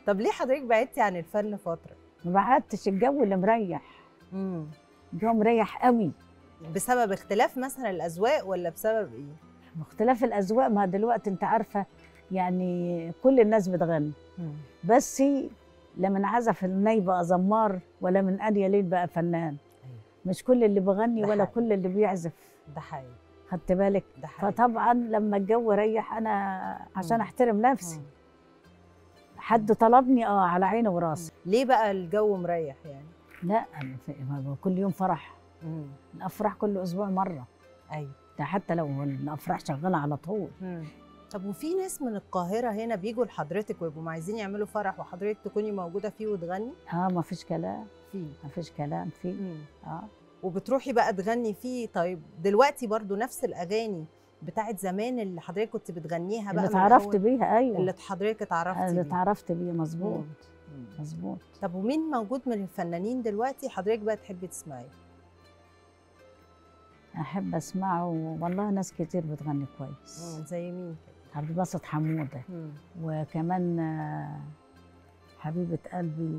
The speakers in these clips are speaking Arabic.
طب ليه حضرتك بعدتي عن الفن فتره؟ ما بعدتش، الجو اللي مريح. الجو مريح قوي. بسبب اختلاف مثلا الاذواق ولا بسبب ايه؟ واختلاف الاذواق، ما دلوقتي انت عارفه يعني كل الناس بتغني. بس لا من عزف الناي بقى زمار، ولا من انيا ليل بقى فنان. مش كل اللي بغني ولا حقيقي. كل اللي بيعزف. ده حقيقي. خدت بالك؟ ده حقيقي. فطبعا لما الجو ريح انا عشان احترم نفسي. حد طلبني على عيني وراسي. ليه بقى الجو مريح يعني؟ لا كل يوم فرح. الافراح كل اسبوع مره. ايوه. ده حتى لو الافراح شغاله على طول. طب وفي ناس من القاهره هنا بيجوا لحضرتك ويبقوا عايزين يعملوا فرح وحضرتك تكوني موجوده فيه وتغني؟ ما فيش كلام فيه. ما فيش كلام فيه. وبتروحي بقى تغني فيه. طيب دلوقتي برضو نفس الاغاني بتاعت زمان اللي حضرتك كنت بتغنيها بقى اللي اتعرفت بيها. ايوه اللي حضرتك اتعرفتي اللي اتعرفت بيه. مظبوط. مظبوط. طب ومين موجود من الفنانين دلوقتي حضرتك بقى تحبي تسمعيه؟ احب اسمعه والله، ناس كتير بتغني كويس. زي مين؟ عبد الباسط حموده. وكمان حبيبه قلبي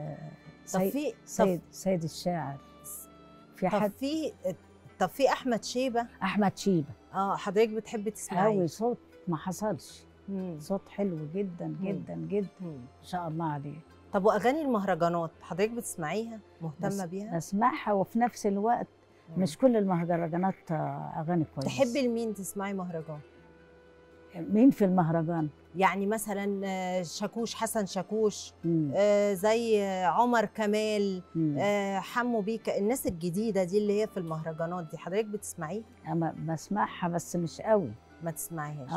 سيد الشاعر. في حد طب في احمد شيبه. احمد شيبه حضرتك بتحبي تسمعيه؟ قوي. صوت ما حصلش. صوت حلو جدا جدا جدا. ما شاء الله عليه. طب واغاني المهرجانات حضرتك بتسمعيها؟ مهتمه بيها؟ بسمعها، وفي نفس الوقت مش كل المهرجانات اغاني كويسه. تحبي لمين تسمعي مهرجان؟ مين في المهرجان؟ يعني مثلا شاكوش، حسن شاكوش، زي عمر كمال، حمو بيكا، الناس الجديده دي اللي هي في المهرجانات دي حضرتك بتسمعيها؟ انا بسمعها بس مش قوي. ما تسمعيهاش؟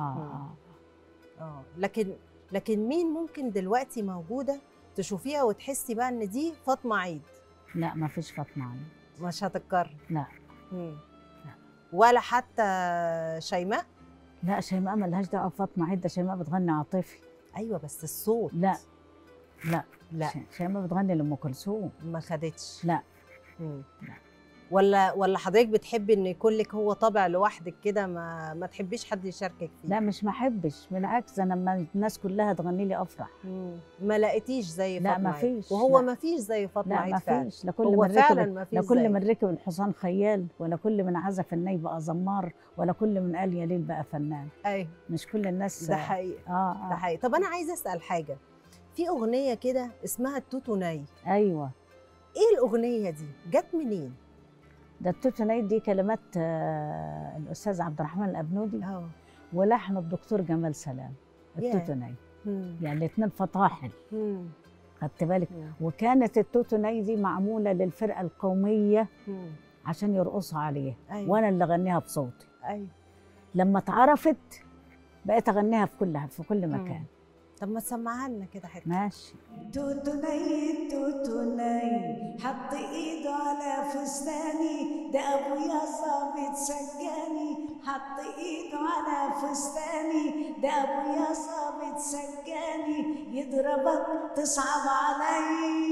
لكن مين ممكن دلوقتي موجوده تشوفيها وتحسي بقى ان دي فاطمه عيد؟ لا ما فيش فاطمه عيد. مش هتتكرر؟ لا. لا. ولا حتى شيماء؟ لا شيماء مالهاش دعوه بفاطمه عيد، ده شيماء بتغني عاطفي. ايوه بس الصوت. لا لا لا. شيماء بتغني لام كلثوم. ما خدتش. لا. لا. ولا حضرتك بتحبي ان يكون لك هو طابع لوحدك كده، ما تحبيش حد يشاركك فيه؟ لا مش ما احبش، بالعكس انا لما الناس كلها تغني لي افرح. ما لقيتيش زي فاطمه عيد؟ لا ما فيش. وهو ما فيش زي فاطمه عيد فعلا. لا ما فيش. لا كل من ركب الحصان خيال، ولا كل من عزف الناي بقى زمار، ولا كل من قال يا ليل بقى فنان. ايوه مش كل الناس. ده حقيقي. ده حقيقي. طب انا عايزه اسال حاجه، في اغنيه كده اسمها التوتو ناي. ايوه. ايه الاغنيه دي؟ جت منين؟ ده التوتو ناي دي كلمات الاستاذ عبد الرحمن الابنودي ولحن الدكتور جمال سلام. التوتو ناي يعني الاثنين فطاحل. خدت بالك؟ وكانت التوتو ناي دي معموله للفرقه القوميه عشان يرقصوا عليها. وانا اللي اغنيها بصوتي. لما اتعرفت بقيت اغنيها في كل مكان. طب ما تسمعها لنا كده حته. ماشي. توتو ناي توتو ناي حط ايده على فستاني، ده ابويا ظابط سجاني. حط ايده على فستاني، ده ابويا ظابط سجاني. يضربك تصعب علي.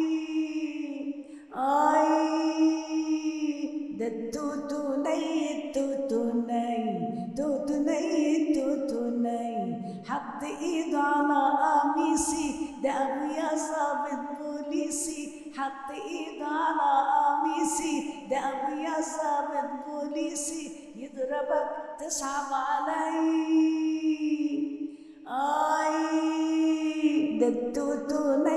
ده التوتو ناي التوتو ناي توتو ناي توتو ناي. حط ايده على قميصي، ده ابويا ظابط بوليسي. حط ايده على قميصي، ده ابويا ظابط بوليسي. يضربك تصعب علي. ده التوتو ناي